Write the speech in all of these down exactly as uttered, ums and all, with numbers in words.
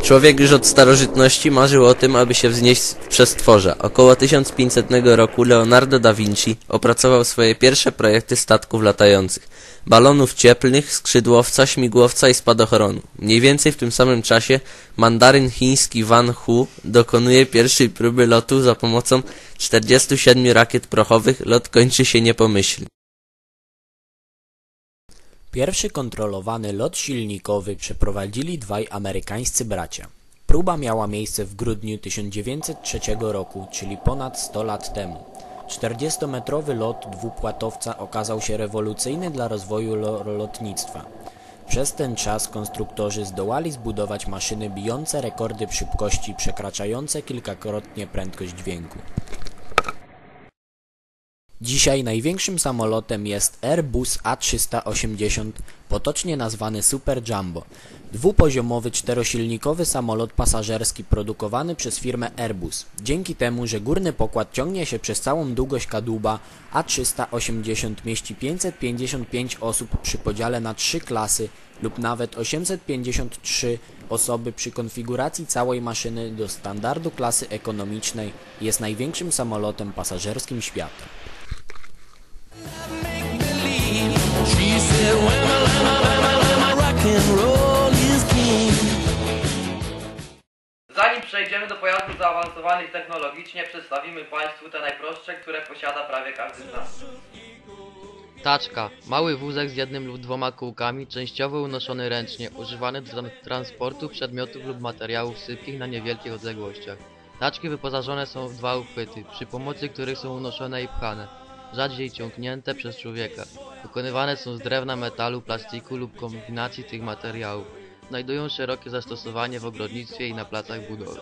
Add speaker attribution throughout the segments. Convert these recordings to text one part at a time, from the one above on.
Speaker 1: Człowiek już od starożytności marzył o tym, aby się wznieść w przestworza. Około tysiąc pięćsetnego roku Leonardo da Vinci opracował swoje pierwsze projekty statków latających, balonów cieplnych, skrzydłowca, śmigłowca i spadochronu. Mniej więcej w tym samym czasie mandaryn chiński Van Hu dokonuje pierwszej próby lotu za pomocą czterdziestu siedmiu rakiet prochowych. Lot kończy się niepomyślnie.
Speaker 2: Pierwszy kontrolowany lot silnikowy przeprowadzili dwaj amerykańscy bracia. Próba miała miejsce w grudniu tysiąc dziewięćset trzeciego roku, czyli ponad sto lat temu. czterdziestometrowy lot dwupłatowca okazał się rewolucyjny dla rozwoju lotnictwa. Przez ten czas konstruktorzy zdołali zbudować maszyny bijące rekordy szybkości przekraczające kilkakrotnie prędkość dźwięku. Dzisiaj największym samolotem jest Airbus A trzysta osiemdziesiąt, potocznie nazwany Super Jumbo. Dwupoziomowy czterosilnikowy samolot pasażerski produkowany przez firmę Airbus. Dzięki temu, że górny pokład ciągnie się przez całą długość kadłuba, A trzysta osiemdziesiąt mieści pięćset pięćdziesiąt pięć osób przy podziale na trzy klasy lub nawet osiemset pięćdziesiąt trzy osoby przy konfiguracji całej maszyny do standardu klasy ekonomicznej. Jest największym samolotem pasażerskim świata.
Speaker 3: Zanim przejdziemy do pojazdów zaawansowanych technologicznie, przedstawimy Państwu te najprostsze, które posiada prawie każdy z nas.
Speaker 4: Taczka. Mały wózek z jednym lub dwoma kółkami, częściowo unoszony ręcznie, używany do transportu przedmiotów lub materiałów sypkich na niewielkich odległościach. Taczki wyposażone są w dwa uchwyty, przy pomocy których są unoszone i pchane, rzadziej ciągnięte przez człowieka. Wykonywane są z drewna, metalu, plastiku lub kombinacji tych materiałów. Znajdują szerokie zastosowanie w ogrodnictwie i na placach budowy.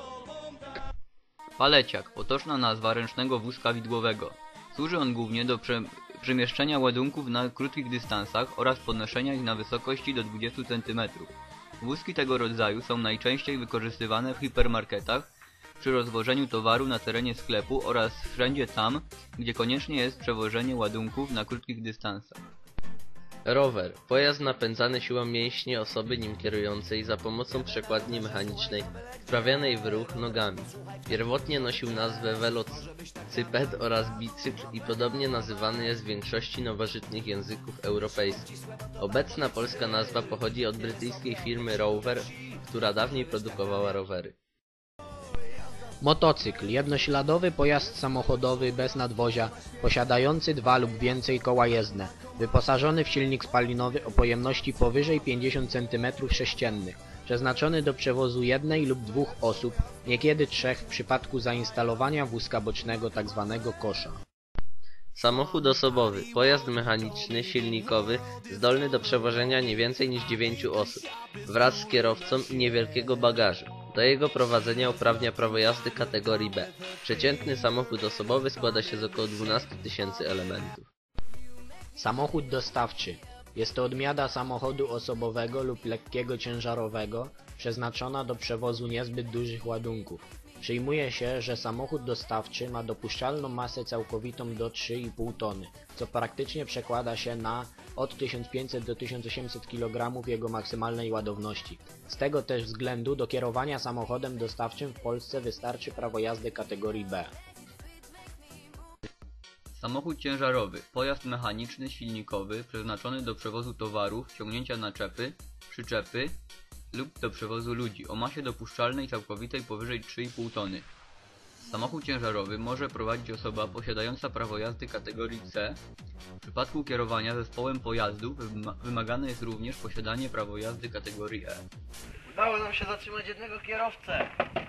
Speaker 5: Paleciak, potoczna nazwa ręcznego wózka widłowego. Służy on głównie do prze przemieszczenia ładunków na krótkich dystansach oraz podnoszenia ich na wysokości do dwudziestu centymetrów. Wózki tego rodzaju są najczęściej wykorzystywane w hipermarketach, przy rozwożeniu towaru na terenie sklepu oraz wszędzie tam, gdzie konieczne jest przewożenie ładunków na krótkich dystansach.
Speaker 1: Rower. Pojazd napędzany siłą mięśni osoby nim kierującej za pomocą przekładni mechanicznej wprawianej w ruch nogami. Pierwotnie nosił nazwę welocyped oraz bicykl i podobnie nazywany jest w większości nowożytnych języków europejskich. Obecna polska nazwa pochodzi od brytyjskiej firmy Rover, która dawniej produkowała rowery.
Speaker 6: Motocykl. Jednośladowy pojazd samochodowy bez nadwozia, posiadający dwa lub więcej koła jezdne, wyposażony w silnik spalinowy o pojemności powyżej pięćdziesiąt centymetrów sześciennych, przeznaczony do przewozu jednej lub dwóch osób, niekiedy trzech w przypadku zainstalowania wózka bocznego tzw. kosza.
Speaker 1: Samochód osobowy. Pojazd mechaniczny, silnikowy, zdolny do przewożenia nie więcej niż dziewięciu osób, wraz z kierowcą i niewielkiego bagażu. Do jego prowadzenia uprawnia prawo jazdy kategorii B. Przeciętny samochód osobowy składa się z około dwunastu tysięcy elementów.
Speaker 6: Samochód dostawczy. Jest to odmiana samochodu osobowego lub lekkiego ciężarowego, przeznaczona do przewozu niezbyt dużych ładunków. Przyjmuje się, że samochód dostawczy ma dopuszczalną masę całkowitą do trzy i pół tony, co praktycznie przekłada się na od tysiąc pięćset do tysiąc osiemset kilogramów jego maksymalnej ładowności. Z tego też względu do kierowania samochodem dostawczym w Polsce wystarczy prawo jazdy kategorii B.
Speaker 5: Samochód ciężarowy. Pojazd mechaniczny silnikowy przeznaczony do przewozu towarów, ciągnięcia naczepy, przyczepy lub do przewozu ludzi o masie dopuszczalnej całkowitej powyżej trzy i pół tony. Samochód ciężarowy może prowadzić osoba posiadająca prawo jazdy kategorii C. W przypadku kierowania zespołem pojazdów wymagane jest również posiadanie prawo jazdy kategorii E.
Speaker 3: Udało nam się zatrzymać jednego kierowcę.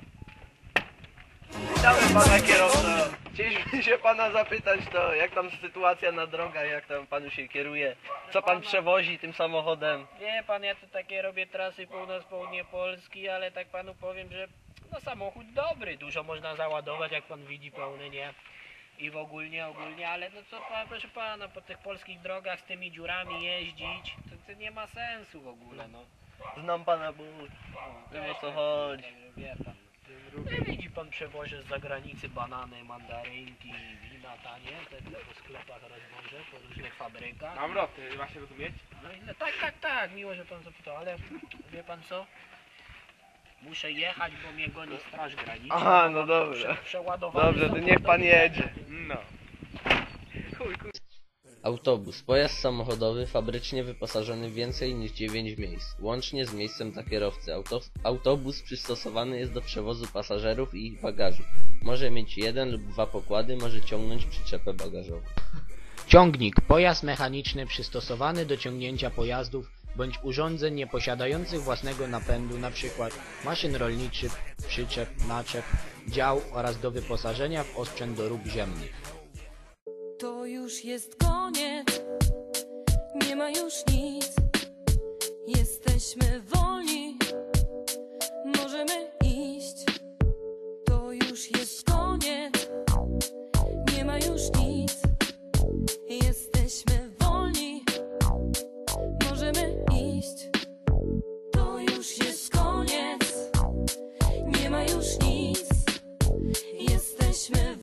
Speaker 3: Witamy pana kierowco. Chcieliśmy się pana zapytać, to jak tam sytuacja na drogach, jak tam panu się kieruje, co pan przewozi tym samochodem?
Speaker 7: Wie pan, ja tu takie robię trasy północ-południe Polski, ale tak panu powiem, że no samochód dobry, dużo można załadować, jak pan widzi, pełny, nie? I w ogólnie, ogólnie, ale no co pan, proszę pana, po tych polskich drogach z tymi dziurami jeździć, to, to nie ma sensu w ogóle, no.
Speaker 3: Znam pana, bo
Speaker 7: No,
Speaker 3: wiem o
Speaker 7: też
Speaker 3: co
Speaker 7: tak,
Speaker 3: chodzi.
Speaker 7: także wie pan. No, widzi pan, przewożę z zagranicy banany, mandarynki, wina tanie, te po sklepach rozwożę, po różnych fabrykach.
Speaker 8: Mam roty, ma się rozumieć?
Speaker 7: No i no, tak, tak, tak, miło, że pan zapytał, ale wie pan co? Muszę jechać, bo mnie goni straż graniczna.
Speaker 3: Aha, no dobrze.
Speaker 7: Prze przeładowany
Speaker 3: Dobrze, to
Speaker 7: samochód
Speaker 3: niech pan
Speaker 7: do-
Speaker 3: jedzie. No. Chuj, chuj.
Speaker 1: Autobus, pojazd samochodowy fabrycznie wyposażony w więcej niż dziewięć miejsc, łącznie z miejscem dla kierowcy. Auto autobus przystosowany jest do przewozu pasażerów i ich bagażu. Może mieć jeden lub dwa pokłady, może ciągnąć przyczepę bagażową.
Speaker 6: Ciągnik, pojazd mechaniczny przystosowany do ciągnięcia pojazdów bądź urządzeń nieposiadających własnego napędu, np. maszyn rolniczych, przyczep, naczep, dział oraz do wyposażenia w osprzęt do rób ziemnych.
Speaker 8: To już jest koniec, nie ma już nic, jesteśmy wolni.